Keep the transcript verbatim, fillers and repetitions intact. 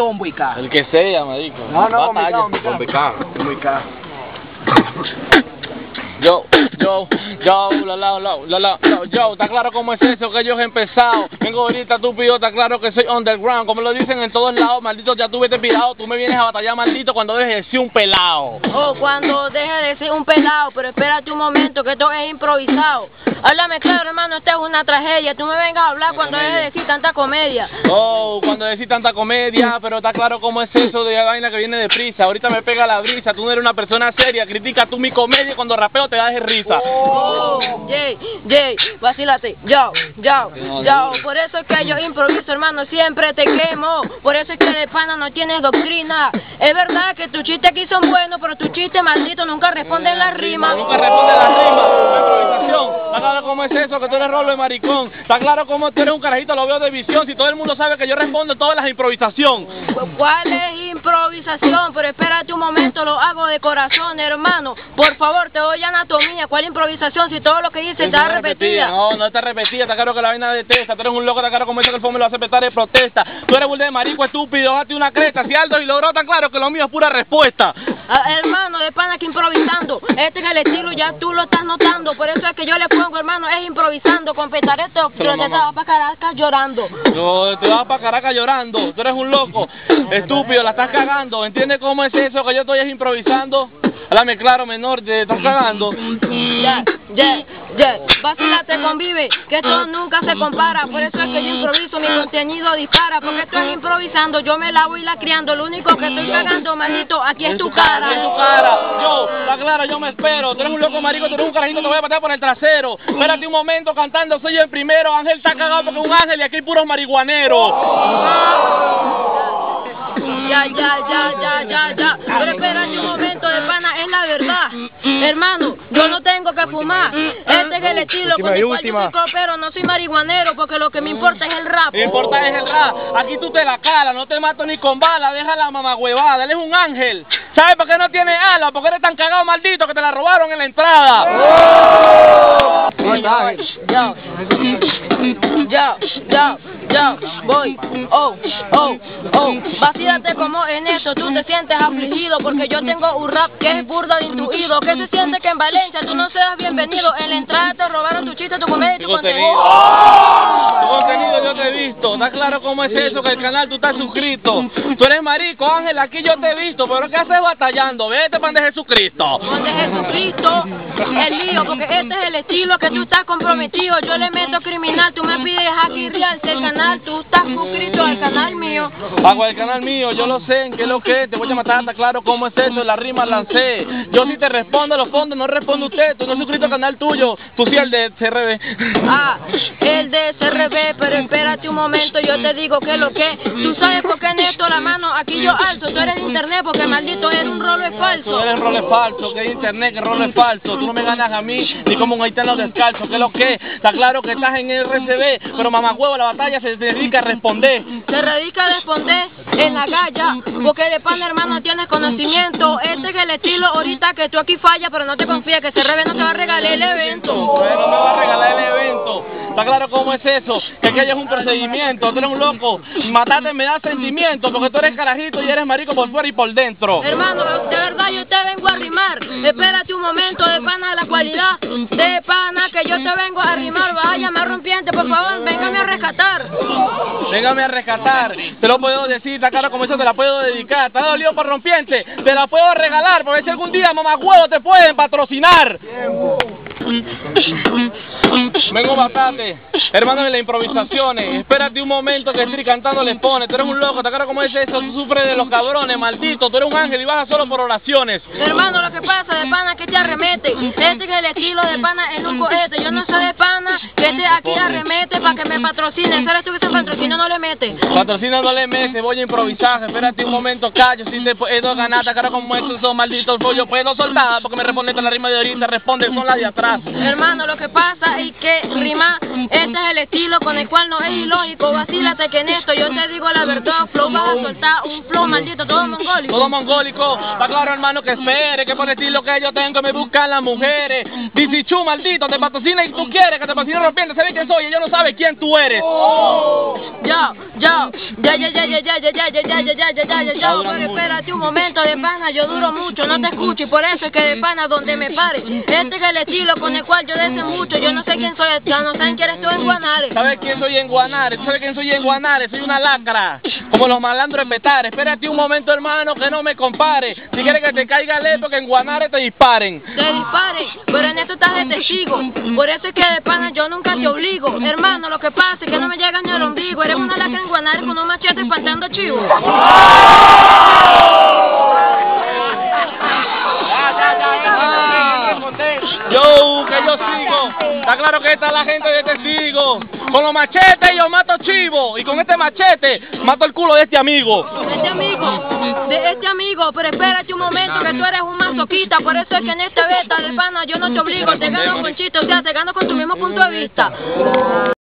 o Bombica? El que sea, marico. No, no, Batalla. Bombica, Bombica. Bombica. Yo, yo, yo, la, la, la, la, la, la, yo, está claro cómo es eso que yo he empezado. Vengo ahorita estúpido, está claro que soy underground, como lo dicen en todos lados, maldito, ya tú vete pirado, tú me vienes a batallar, maldito, cuando dejes de ser un pelado. Oh, cuando dejes de ser un pelado, pero espérate un momento, que esto es improvisado. Háblame claro, hermano, esta es una tragedia, tú me vengas a hablar cuando dejes de decir tanta comedia. Oh, cuando decís tanta comedia, pero está claro cómo es eso de vaina que viene deprisa. Ahorita me pega la brisa, tú no eres una persona seria, critica tú mi comedia y cuando rapeo te das de risa. Oh, Jay, Jay, vacílate, yo, yo, yo, por eso es que yo improviso, hermano, siempre te quemo, por eso es que de pana no tienes doctrina. Es verdad que tus chistes aquí son buenos, pero tus chistes malditos nunca responden las rimas. Nunca responde la rima, la improvisación. Está claro cómo es eso, que tú eres rolo de maricón. Está claro cómo tú eres un carajito, lo veo de visión. Si todo el mundo sabe que yo respondo todas las improvisación. ¿Cuál es improvisación? Pero espérate un momento, lo hago de corazón, hermano. Por favor, te doy anatomía. ¿Cuál improvisación si todo lo que dice está repetida? No, no está repetida, está claro que la vaina detesta. Tú eres un loco, está claro como eso que el fondo lo hace petar de protesta. Tú eres burda de marico estúpido, date una cresta. Si Aldo y logró tan claro que lo mío es pura respuesta. Ah, hermano, de pana que improvisando. Este es el estilo, ya tú lo estás notando. Por eso es que yo le pongo, hermano, es improvisando. Con petareto, pero te vas para Caracas llorando. No, te vas para Caracas llorando. Tú eres un loco, estúpido, la estás cagando. ¿Entiendes cómo es eso que yo estoy improvisando? Háblame claro, menor, te estás cagando. Ya, ya, ya. Vacílate, convive, que esto nunca se compara. Por eso es que yo improviso, mi contenido dispara. Porque esto es improvisando, yo me la voy la criando. Lo único que estoy cagando, manito, aquí es tu cara. En tu cara. Yo, está claro, yo me espero. Tú eres un loco marico, tú eres un carajito, te voy a patear por el trasero. Espérate un momento cantando, soy el primero. Ángel está cagado porque es un ángel y aquí hay puros marihuaneros. Ya, ya, ya, ya, ya, ya. Pero espérate un momento, de pana, es la verdad. Hermano, yo no tengo que fumar. Este es el estilo con el cual yo soy copero, no soy marihuanero, porque lo que me importa es el rap. Me importa es el rap. Aquí tú te la calas, no te mato ni con bala, deja la mamagüevada. Él es un ángel. ¿Sabes por qué no tiene alas? Porque eres tan cagado, maldito, que te la robaron en la entrada. Yo, yo, yo, yo, voy, oh, oh, oh, vacíate como en eso, tú te sientes afligido, porque yo tengo un rap que es burda de intuido, que se siente que en Valencia tú no seas bienvenido, en la entrada te robaron tu chiste, tu comedia y tu contenido. Tu contenido yo te he visto, está claro cómo es eso, que el canal tú estás suscrito. Tú eres marico, Ángel, aquí yo te he visto, pero ¿qué haces batallando? Vete pan de Jesucristo. Pan de Jesucristo, el lío, porque este es el estilo que tú estás comprometido, yo le meto criminal, tú me pides aquí real, el canal, tú estás suscrito al canal mío. Pago el canal mío, yo lo sé, en qué es lo que es, te voy a matar, está claro cómo es eso, la rima lancé. Yo sí te respondo a los fondos, no responde usted, tú no suscrito al canal tuyo, tú sí el de C R B. Ah, el de C R B, pero espérate un momento, yo te digo que lo que, tú sabes por qué en esto la mano, aquí yo alzo, tú eres de internet, porque maldito eres un rolo es falso. Tú eres rolo es falso, que es internet, que rolo es falso, tú no me ganas a mí, ni como un haitiano descalzo, que es lo que, está claro que estás en R C B, pero mamagüevo, la batalla se dedica a responder. Se dedica a responder en la galla, porque de pan hermano tienes conocimiento, este es el estilo ahorita que tú aquí fallas, pero no te confías que C R B no te va a regalar el evento. Pero no me va a regalar el evento. Está claro cómo es eso, que aquello es un procedimiento, tú eres un loco, matarte me da sentimiento, porque tú eres carajito y eres marico por fuera y por dentro. Hermano, de verdad yo te vengo a rimar, espérate un momento, de pana la cualidad, de pana que yo te vengo a rimar, váyame rompiente, por favor, véngame a rescatar. Véngame a rescatar, te lo puedo decir, está claro como eso te la puedo dedicar, te ha dolido por rompiente, te la puedo regalar, porque si algún día mamagüevo te pueden patrocinar. Vengo bastante, hermano, de las improvisaciones. Espérate un momento que estoy cantando les pone. Tú eres un loco, ¿te acuerdas cómo es eso? Tú sufres de los cabrones, maldito. Tú eres un ángel y bajas solo por oraciones. Hermano, lo que pasa de pana que te arremete. Este es el estilo de pana en un cohete. Yo no sé de pana que te aquí arremete para que me patrocine. ¿Sabes tú que ese patrocinio no le mete? Patrocinio no le mete, voy a improvisar. Espérate un momento, callo. Si te puedo ganar, ¿te acuerdas cómo es eso? Malditos, yo puedo soltar porque me responde la rima de ahorita. Responde, son las de atrás. atrás. Hermano, lo que pasa es que rima, este es el estilo con el cual no es ilógico. Vacílate que en esto yo te digo la verdad. Flow, vas a soltar un flow maldito, todo mongólico. Todo mongólico, está claro hermano que espere, que por el estilo que yo tengo me buscan las mujeres. Disichu, maldito, te patrocina y tú quieres que te patrocine rompiendo, ¿sabes quién soy? Ellos no saben quién tú eres. Yo, yo, ya, ya, ya, ya, ya, ya, ya, ya, ya, ya, ya, ya, ya, ya, pero espérate un momento de pana, yo duro mucho, no te escucho y por eso es que de pana donde me pare. Este es el estilo con el cual yo deseo mucho, yo no sé quién soy, ya no saben quién eres tú en Guanare. ¿Sabes quién soy en Guanare? ¿Sabes quién soy en Guanare? Soy una lacra, como los malandros en Petare. Espérate un momento hermano que no me compare, si quieres que te caiga lento que en Guanare te disparen. Te disparen, pero en esto estás de testigo, por eso es que de pana yo nunca te obligo. Hermano, lo que pasa es que no me llega ni al ombligo, eres una lacra en Guanare con un machete espantando chivos. Yo, que yo sigo, está claro que esta es la gente de testigo. Con los machetes yo mato chivo y con este machete mato el culo de este amigo. De este amigo, de este amigo, pero espérate un momento que tú eres un masoquista, por eso es que en esta beta de pana yo no te obligo, te gano con chiste, o sea, te gano con tu mismo punto de vista.